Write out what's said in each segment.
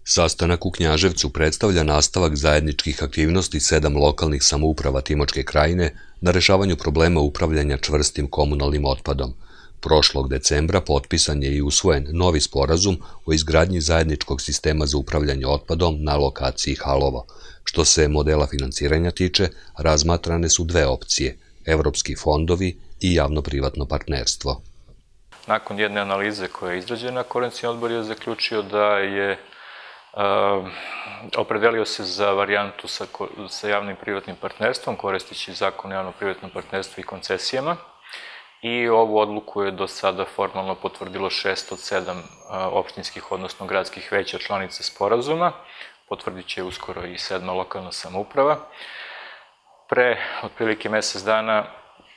Sastanak u Knjaževcu predstavlja nastavak zajedničkih aktivnosti 7 lokalnih samouprava Timočke krajine na rešavanju problema upravljanja čvrstim komunalnim otpadom. Prošlog decembra potpisan je i usvojen novi sporazum o izgradnji zajedničkog sistema za upravljanje otpadom na lokaciji Halovo. Što se modela finansiranja tiče, razmatrane su dve opcije – evropski fondovi i javno-privatno partnerstvo. Nakon jedne analize koja je izrađena, Koordinacioni odbor je zaključio da je opredelio se za varijantu sa javnim privatnim partnerstvom, koristeći zakon o javno-privatnom partnerstvu i koncesijama. I ovu odluku je do sada formalno potvrdilo 6 od 7 opštinskih, odnosno gradskih veća članica sporazuma. Potvrdit će uskoro i 7. lokalna samouprava. Pre otprilike mesec dana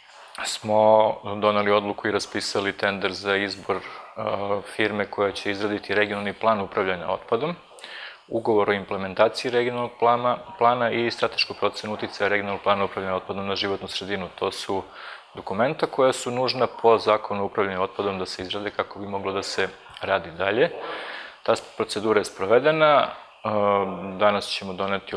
smo doneli odluku i raspisali tender za izbor firme koja će izraditi regionalni plan upravljanja otpadom, ugovor o implementaciji regionalnog plana i stratešku procenu uticaja regionalnog plana upravljanja otpadom na životnu sredinu. To su dokumenta koja su nužna po zakonu o upravljanju otpadom da se izrade kako bi moglo da se radi dalje. Ta procedura je sprovedena. Danas ćemo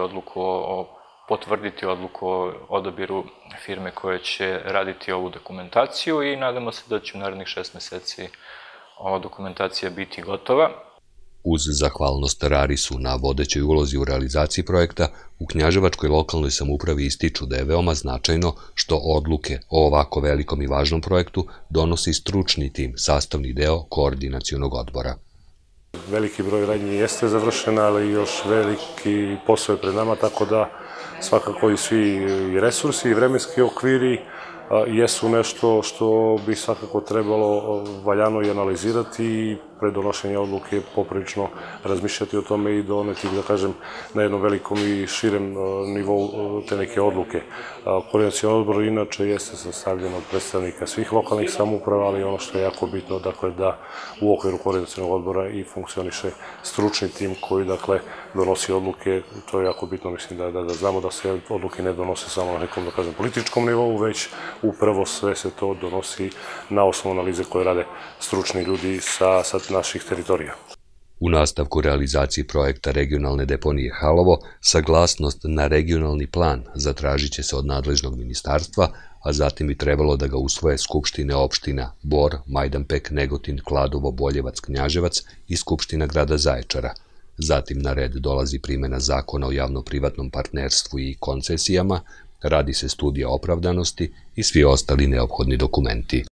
potvrditi odluku o odabiru firme koja će raditi ovu dokumentaciju i nadamo se da će u narednih 6 meseci ova dokumentacija biti gotova. Uz zahvalnost Rarisu na vodećoj ulozi u realizaciji projekta, u Knjaževačkoj lokalnoj samoupravi ističu da je veoma značajno što odluke o ovako velikom i važnom projektu donosi stručni tim, sastavni deo Koordinacionog odbora. Veliki broj radnji jeste završen, ali još veliki posao je pred nama, tako da svakako i svi resursi i vremenski okviri jesu nešto što bi svakako trebalo valjano i analizirati i pre donošenja odluke poprilično razmišljati o tome i doneti, da kažem, na jednom velikom i širem nivou te neke odluke. Koordinacioni odbor inače jeste sastavljen od predstavnika svih lokalnih samouprava, ali ono što je jako bitno, dakle, da u okviru Koordinacionog odbora i funkcioniše stručni tim koji, dakle, donosi odluke. To je jako bitno, mislim da znamo da se odluke ne donose samo na nekom, da kažem, političkom nivou, već upravo sve se to donosi na osnovu analize koje rade stručni ljudi sa naših teritorija. U nastavku realizaciji projekta regionalne deponije Halovo, saglasnost na regionalni plan zatražit će se od nadležnog ministarstva, a zatim bi trebalo da ga usvoje skupštine opština Bor, Majdanpek, Negotin, Kladovo, Boljevac, Knjaževac i skupština grada Zaječara. Zatim na red dolazi primena zakona o javno-privatnom partnerstvu i koncesijama, radi se studija opravdanosti i svi ostali neophodni dokumenti.